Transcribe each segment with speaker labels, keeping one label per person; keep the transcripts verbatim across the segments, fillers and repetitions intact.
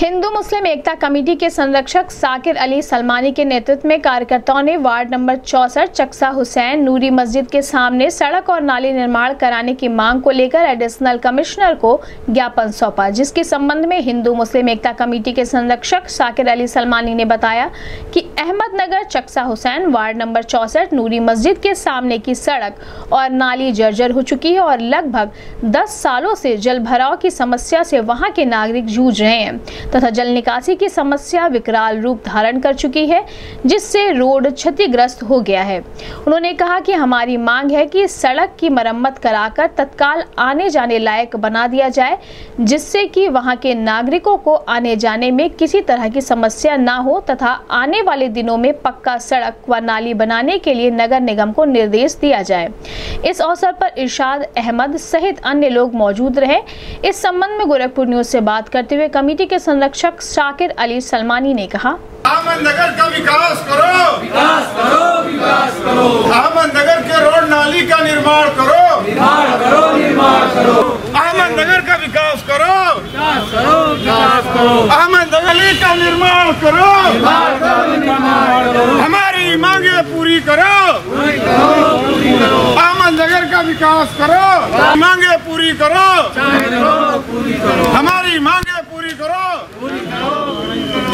Speaker 1: हिंदू मुस्लिम एकता कमेटी के संरक्षक साकिर अली सलमानी के नेतृत्व में कार्यकर्ताओं ने वार्ड नंबर चौसठ चक्सा हुसैन नूरी मस्जिद के सामने सड़क और नाली निर्माण कराने की मांग को लेकर एडिशनल कमिश्नर को ज्ञापन सौंपा, जिसके संबंध में हिंदू मुस्लिम एकता कमेटी के संरक्षक साकिर अली सलमानी ने बताया कि अहमदनगर चक्सा हुसैन वार्ड नंबर चौसठ नूरी मस्जिद के सामने की सड़क और नाली जर्जर हो चुकी है और लगभग दस सालों से जल भराव की समस्या से वहां के नागरिक जूझ रहे हैं तथा जल निकासी की समस्या विकराल रूप धारण कर चुकी है, जिससे रोड क्षतिग्रस्त हो गया है। उन्होंने कहा कि हमारी मांग है कि सड़क की मरम्मत कराकर तत्काल आने जाने लायक बना दिया जाए, जिससे कि वहां के नागरिकों को आने जाने में किसी तरह की समस्या ना हो तथा आने वाले दिनों में पक्का सड़क व नाली बनाने के लिए नगर निगम को निर्देश दिया जाए। इस अवसर पर इरशाद अहमद सहित अन्य लोग मौजूद रहे। इस संबंध में गोरखपुर न्यूज से बात करते हुए कमेटी के संरक्षक साकिर अली सलमानी ने कहा,
Speaker 2: अहमदनगर का विकास करो,
Speaker 3: विकास करो, विकास करो।
Speaker 2: अहमदनगर के रोड नाली का निर्माण करो,
Speaker 3: निर्माण करो, निर्माण करो।
Speaker 2: अहमदनगर का विकास करो,
Speaker 3: विकास करो, विकास करो।
Speaker 2: अहमदनगर का निर्माण करो,
Speaker 3: निर्माण करो, निर्माण करो।
Speaker 2: हमारी मांगे पूरी करो,
Speaker 3: पूरी करो, पूरी करो।
Speaker 2: अहमदनगर का विकास करो, मांगे पूरी करो,
Speaker 3: चाहे करो, पूरी करो।
Speaker 2: हमारी मांगे पूरी करो,
Speaker 3: पूरी करो, पूरी करो।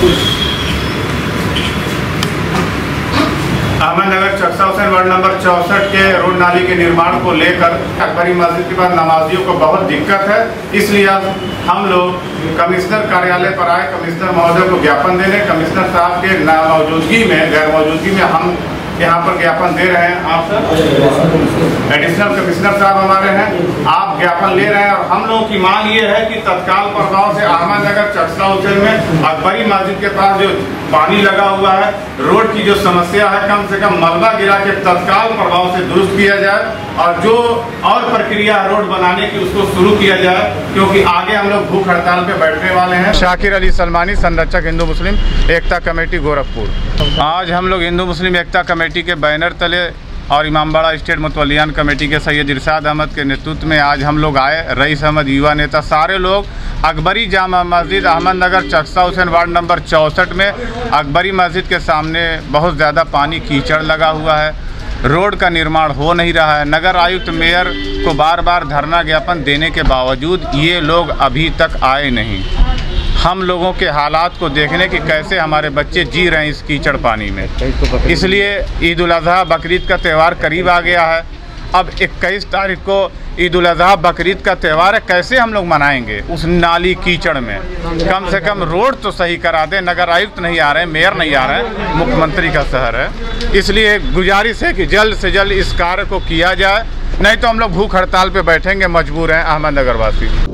Speaker 2: अहमदनगर चक्सा हुसैन वार्ड नंबर चौसठ के रोड नाली के निर्माण को लेकर अकबरी मस्जिद के पास नमाजियों को बहुत दिक्कत है, इसलिए हम लोग कमिश्नर कार्यालय पर आए। कमिश्नर महोदय को ज्ञापन देने, कमिश्नर साहब के नामौजूदगी में गैर मौजूदगी में हम यहाँ पर ज्ञापन दे रहे हैं। आप सर एडिशनल कमिश्नर साहब हमारे हैं, आप ज्ञापन ले रहे हैं और हम लोगों की मांग ये है कि तत्काल प्रभाव से अहमदनगर चक्सा हुसैन में अकबरी मस्जिद के पास जो पानी लगा हुआ है, रोड की जो समस्या है, कम से कम मलबा गिरा के तत्काल प्रभाव से दुरुस्त किया जाए और जो और प्रक्रिया रोड बनाने की उसको शुरू किया जाए, क्योंकि आगे हम लोग भूख हड़ताल पे बैठने वाले हैं। साकिर अली सलमानी, संरक्षक हिंदू मुस्लिम एकता कमेटी गोरखपुर। आज हम लोग हिंदू मुस्लिम एकता कमेटी के बैनर तले और इमामबाड़ा स्टेट मुतवल्लियान कमेटी के सैयद इरशाद अहमद के नेतृत्व में आज हम लोग आए। रईस अहमद युवा नेता, सारे लोग अकबरी जामा मस्जिद अहमदनगर चक्सा हुसैन वार्ड नंबर चौसठ में अकबरी मस्जिद के सामने बहुत ज़्यादा पानी कीचड़ लगा हुआ है, रोड का निर्माण हो नहीं रहा है। नगर आयुक्त मेयर को बार बार धरना ज्ञापन देने के बावजूद ये लोग अभी तक आए नहीं। हम लोगों के हालात को देखने कि कैसे हमारे बच्चे जी रहे हैं इस कीचड़ पानी में। इसलिए ईद उल अज़हा बकरीद का त्यौहार करीब आ गया है। अब इक्कीस तारीख को ईद उल अज़हा बकरीद का त्यौहार है, कैसे हम लोग मनाएंगे उस नाली कीचड़ में? कम से कम रोड तो सही करा दें। नगर आयुक्त नहीं आ रहे हैं, मेयर नहीं आ रहे हैं, मुख्यमंत्री का शहर है। इसलिए गुजारिश है कि जल्द से जल्द इस कार्य को किया जाए, नहीं तो हम लोग भूख हड़ताल पे बैठेंगे, मजबूर हैं अहमदनगर वासी।